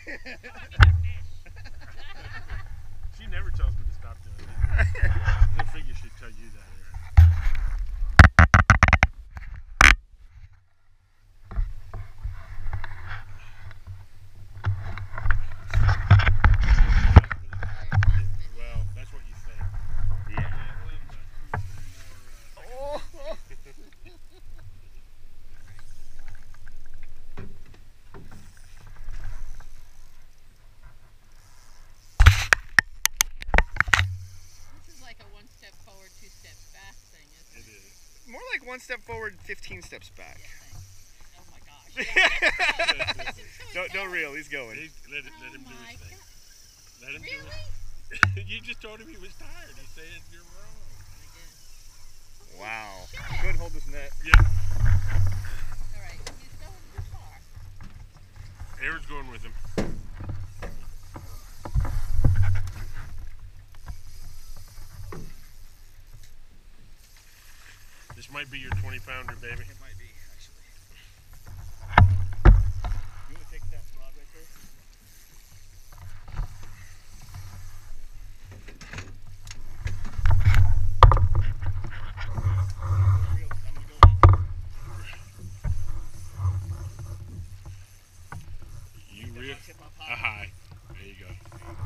She never tells me to stop doing that. I don't figure she'd tell you that. Well, that's what you think. Yeah. Oh. This is like a one step forward, two steps back thing, isn't it? It is. More like 1 step forward, 15 steps back. Yeah, thanks. Oh my gosh. Yeah, Don't reel, he's going. Let him do my his thing. God. Let him Really? do it. You just told him he was tired. He said you're wrong. I did. Wow. Shit. Good, hold this net. Yeah. Alright, he's going too far. Aaron's going with him. This might be your 20-pounder, baby. It might be, actually. You want to take that rod right there? You reel a high. There you go.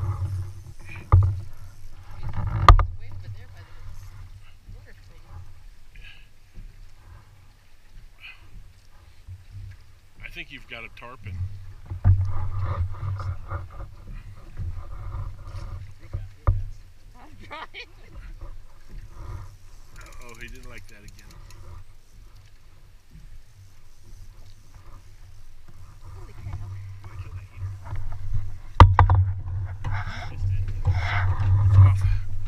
He's way over there by the water thing. I think you've got a tarpon. I'm trying. Oh, he didn't like that again. Holy cow. Off.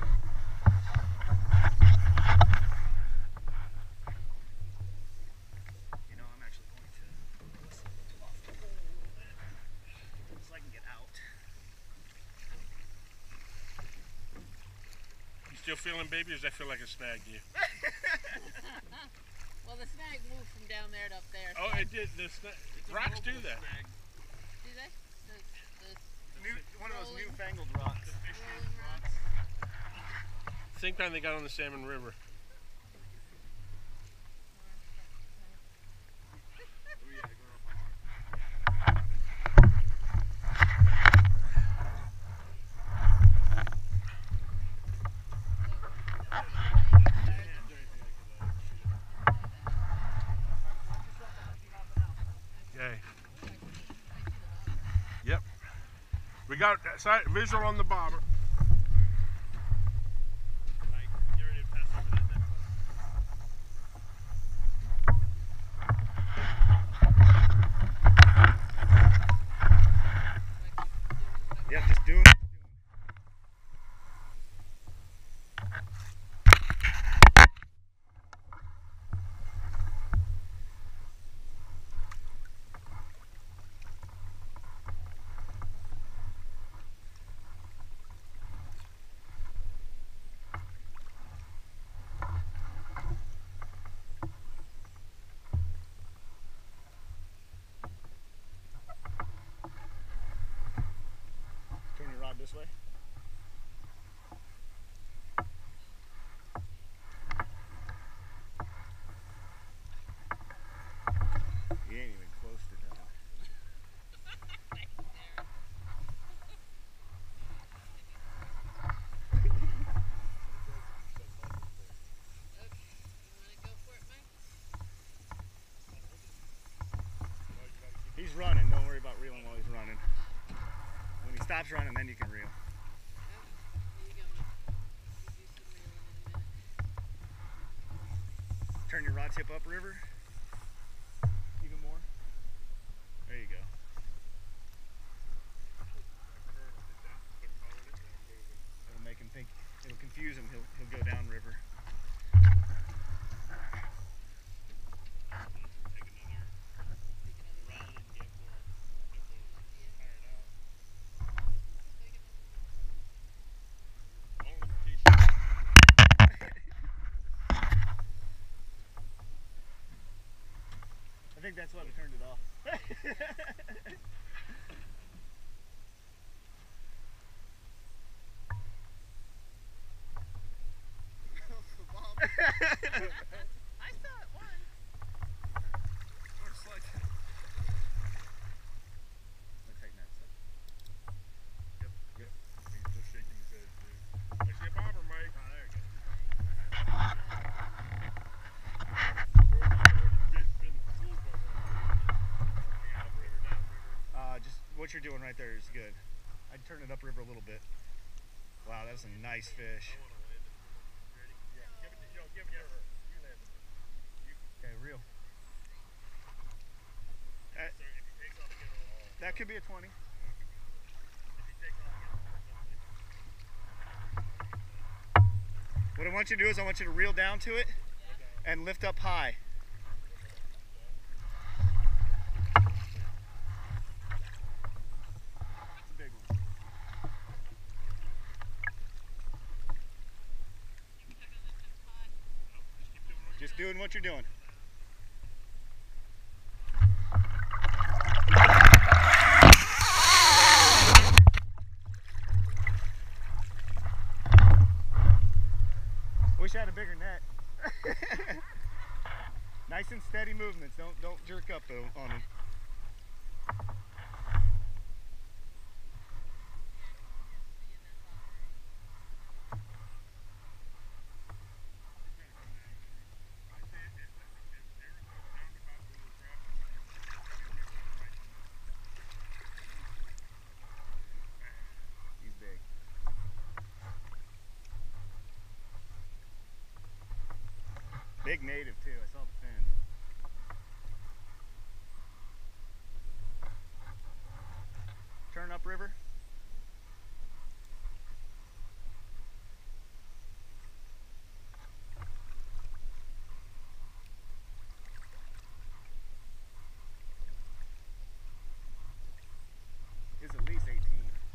You know, I'm actually going to whistle off the hole a little bit so I can get out. You still feeling, baby, or does that feel like a snag to you? Well, the snag moved from down there to up there. Oh, so it did. Rocks do that. Do they? One of those rolling- newfangled rocks. rolling rocks? Same kind they got on the Salmon River. Okay. Yep. We got that side visual on the bobber. Yeah, just doing it. Turn your rod this way. You ain't even close to done. He's running. Don't worry about reeling while he's running. When he stops running, then you can reel. Turn your rod tip upriver. Even more. There you go. It'll make him think. It'll confuse him. He'll go downriver. I think that's why we turned it off. what you're doing right there is good. I'd turn it upriver a little bit. Wow, that's a nice fish. I want to land it. Ready? Yeah. Give it to, give it to her. You land it. Okay, reel. Sir, if he takes off again, That could be a 20. if he takes off again, What I want you to do is I want you to reel down to it and lift up high. It's a big one. Just doing what you're doing. Wish I had a bigger net. Nice and steady movements. Don't jerk up though on them. He's big. Big native too. I saw the fin. Turn upriver. Is at least 18.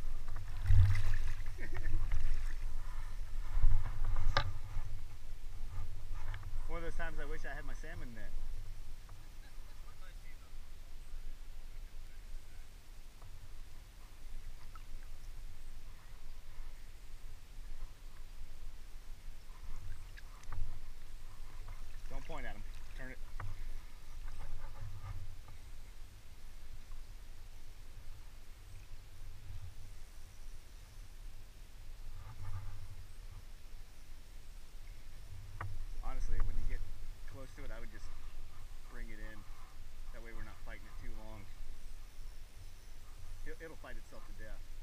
One of those times I wish I had my salmon net. Don't point at him. Turn it. Honestly, when you get close to it, I would just bring it in. That way we're not fighting it too long. It'll fight itself to death.